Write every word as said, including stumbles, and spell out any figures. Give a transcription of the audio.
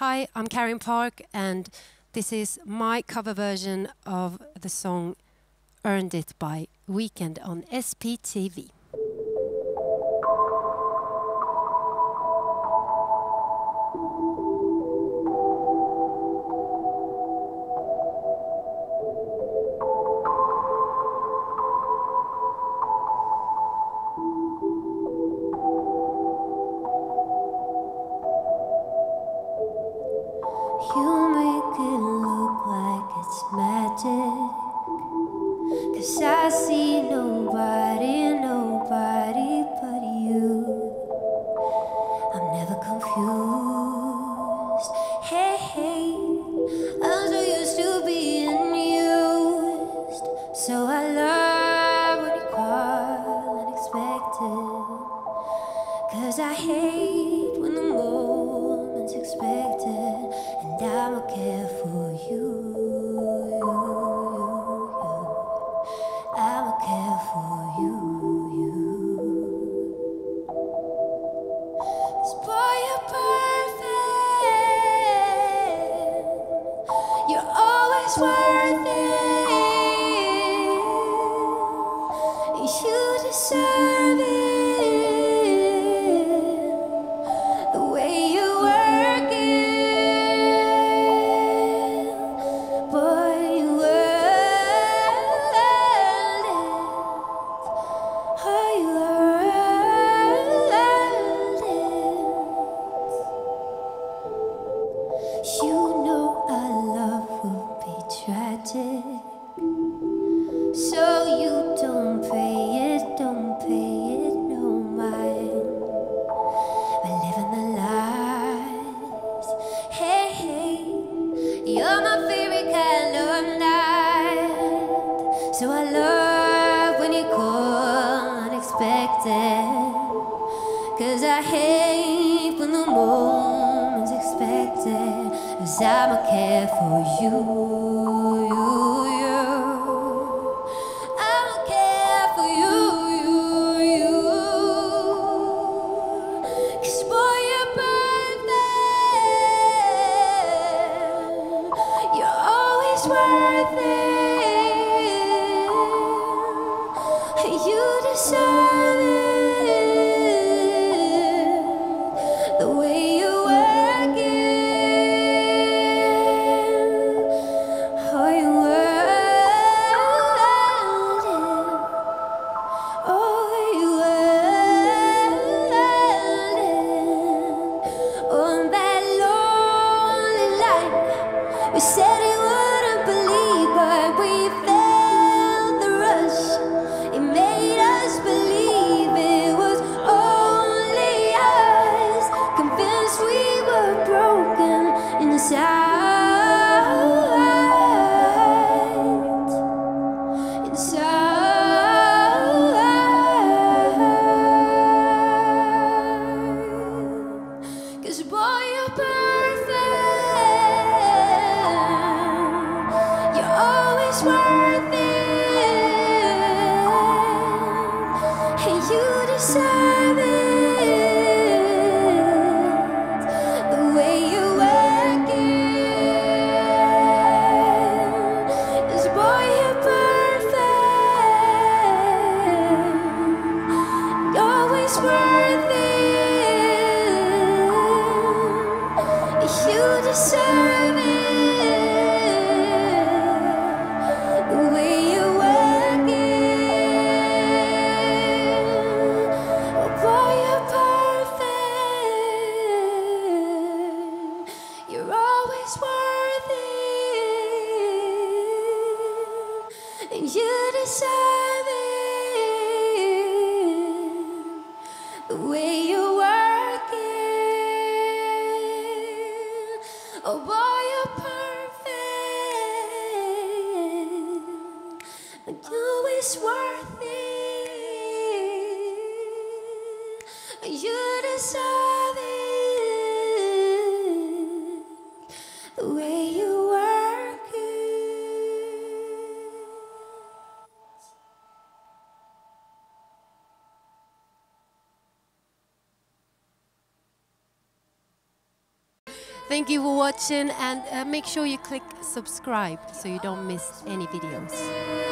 Hi, I'm Karin Park, and this is my cover version of the song Earned It by Weeknd on S B T V. You make it look like it's magic, 'cause I see nobody, nobody but you. I'm never confused. Hey, hey, I'm so used to being used. So I love when you call unexpected, 'cause I hate when the moment's expected. And I'ma care for you, you, you. I'ma care for you, you. 'Cause boy, you're perfect. You're always worth it. You deserve it. The way you work it. You know our love will be tragic, so you don't pay it, don't pay it no mind. We're living the lies. Hey, hey, you're my favorite kind of night. So I love when you call unexpected, 'cause I hate when the moment's expected. 'Cause I'ma care for you, you, you. I'ma care for you, you, you. 'Cause boy, you're perfect. You're always worth it. You deserve it. The way you work it. Oh, you earned it. Oh, you earned it. On that lonely night, we said we wouldn't believe, but we felt the rush. It made us believe it was only us, convinced we were broken inside. Inside. 'Cause boy, you're perfect. You're always worth it. And you deserve it. The way you work it. 'Cause boy, you're perfect. You're always worth it. You deserve it. The way you work it. Oh boy, you're perfect. You're always worth it. And you deserve it. The way you work it. Oh boy, you're perfect. And you're always worth it. And you deserve it. The way you work it. Thank you for watching, and uh, make sure you click subscribe so you don't miss any videos.